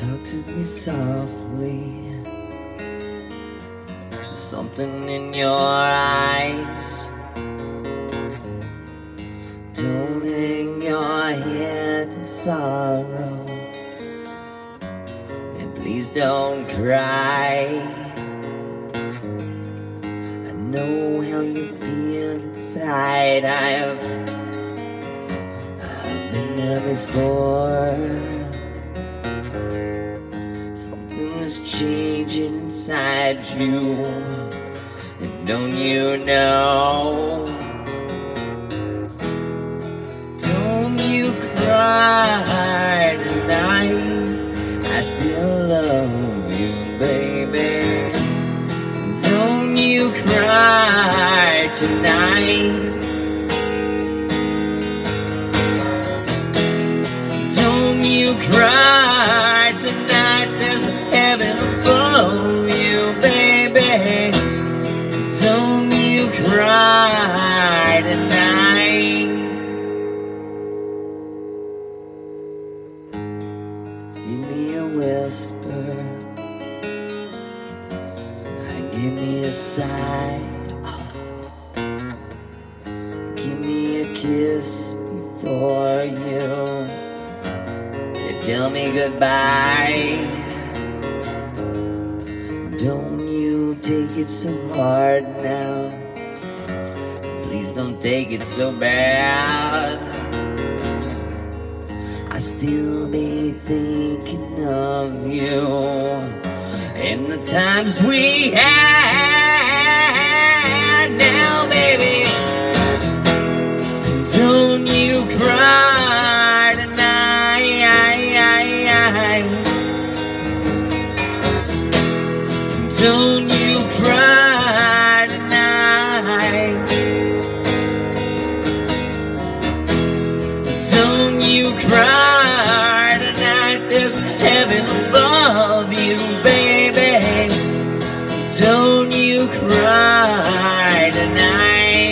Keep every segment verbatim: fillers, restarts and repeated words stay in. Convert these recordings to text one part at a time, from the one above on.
Talk to me softly. There's something in your eyes. Don't hang your head in sorrow, and please don't cry. I know how you feel inside. I have I've been there before. Something's changing inside you, and don't you know? Don't you cry tonight, I still love you, baby. Don't you cry tonight. Don't you cry tonight, there's a heaven above you, baby. Don't you cry tonight. Give me a whisper, and give me a sigh. Give me a kiss before you tell me goodbye. Don't you take it so hard now. Please don't take it so bad. I still be thinking of you and the times we had. Now, baby, don't you cry tonight. Don't you cry tonight. Don't you cry tonight, there's heaven above you, baby. Don't you cry tonight.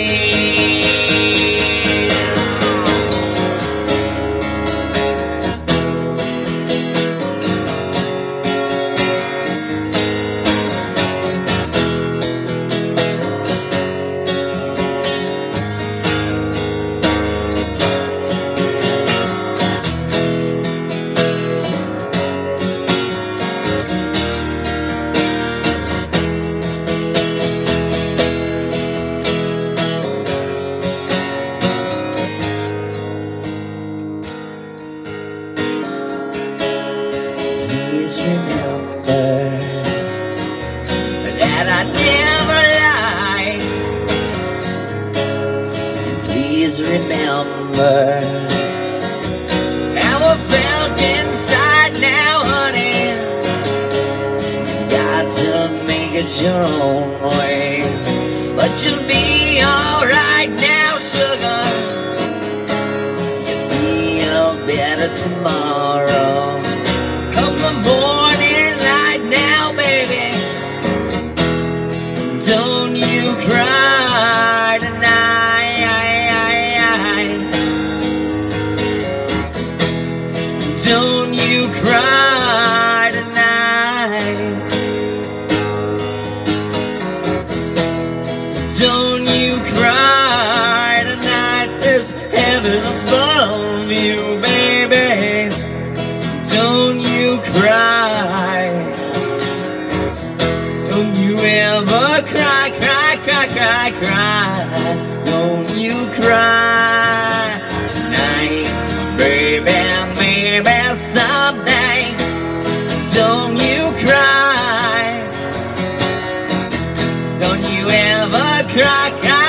Please remember that I never lied. And please remember how I felt inside now, honey. You've got to make it your own way, but you'll be alright now, sugar. You feel better tomorrow. Come the morning light now, baby. Don't you cry tonight. Don't you cry tonight. Don't you cry tonight, there's heaven above you, baby. Don't you cry. Don't you ever cry, cry, cry, cry, cry. Don't you cry tonight, baby, maybe someday. Don't you cry. Don't you ever cry, cry.